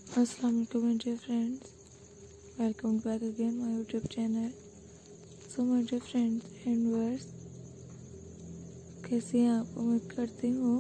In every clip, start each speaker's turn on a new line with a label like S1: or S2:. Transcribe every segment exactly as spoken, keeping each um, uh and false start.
S1: अस्सलाम वालेकुम my dear friends, welcome back again my YouTube channel. So my dear friends and viewers, कैसे हैं आप? उम्मीद करती हूँ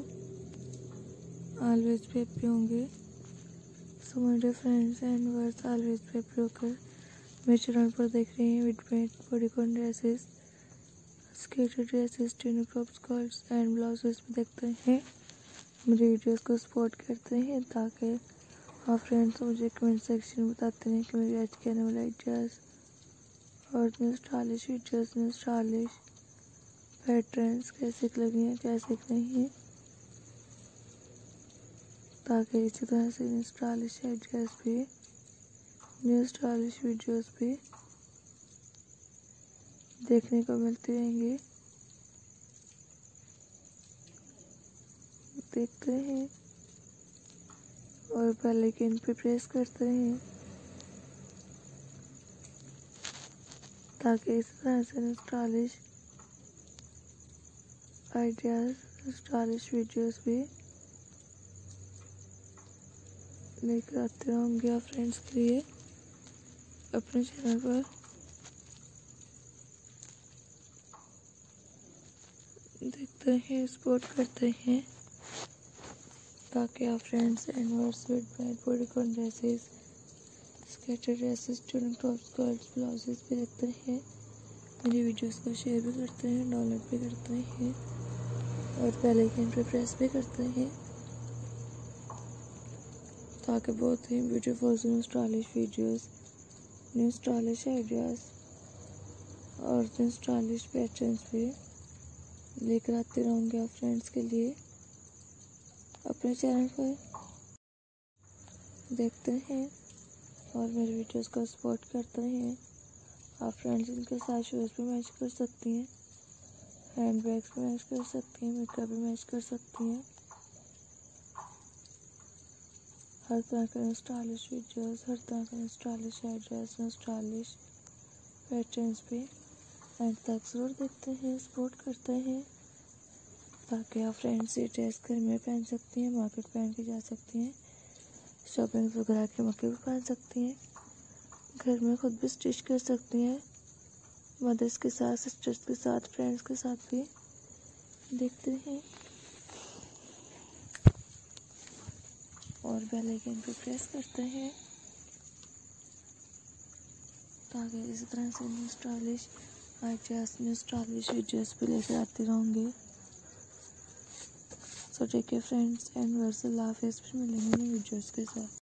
S1: ऑलवेज भी हैप्पी होंगे। So my dear friends and viewers, always भी हैप्पी होकर मेरे चैनल पर देख रहे हैं with me bodycon dresses, skater dresses, tunic top, skirts and blouses भी देखते हैं। मेरे वीडियोस को सपोर्ट करते हैं ताकि आप फ्रेंड्स मुझे कमेंट सेक्शन में बताते हैं कि मेरी आज के आने वाले आइडियाज़ और new stylish videos, new stylish patterns कैसे लगी हैं, कैसे नहीं, ताकि इसी तरह से न्यू स्टाइलिश आइडियाज़ भी, न्यू स्टाइलिश वीडियोस भी देखने को मिलती रहेंगी। देखते हैं और बेल आइकन पे प्रेस करते हैं ताकि इस तरह से स्टाइलिश आइडियाज़, स्टाइलिश वीडियोस भी लेकर आते होंगे आप फ्रेंड्स के लिए अपने चैनल पर। देखते हैं, सपोर्ट करते हैं ताकि आप friends and viewers with bodycon dresses, skater dresses, tunic top, skirts, blouses भी देखते हैं। मेरी वीडियोस को शेयर भी करते हैं, डाउनलोड भी करते हैं और बेल आइकन पे प्रेस भी करते हैं ताकि बहुत ही beautiful new stylish videos, new stylish ideas और न्यू स्टाइलिश पैटर्न्स भी लेकर आते रहूँगी आप फ्रेंड्स के लिए अपने चैनल पर। देखते हैं और मेरे वीडियोस को सपोर्ट करते हैं। आप फ्रेंड्स इनके साथ शूज़ भी मैच कर सकती हैं, हैंड बैग्स भी मैच कर सकती हैं, मेकअप भी मैच कर सकती हैं। हर तरह के स्टाइलिश वीडियोस, हर तरह के स्टाइलिश आइडियाज़, स्टाइलिश पैटर्न्स भी एंड तक ज़रूर देखते हैं, सपोर्ट करते हैं ताकि आप फ्रेंड्स ये ड्रेस घर में पहन सकती हैं, मार्केट पहन के जा सकती हैं, शॉपिंग वगैरह के मौके भी पहन सकती हैं, घर में खुद भी स्टिच कर सकती हैं, मदर्स के साथ, सिस्टर्स के साथ, फ्रेंड्स के साथ भी। देखते हैं और बेल आइकन पे प्रेस करते हैं ताकि इसी तरह से new stylish ideas, new stylish videos भी लेकर आते रहूँगे। So take care friends and viewers, अल्लाह हाफिज़। फिर मिलेंगे न्यू वीडियोस के साथ।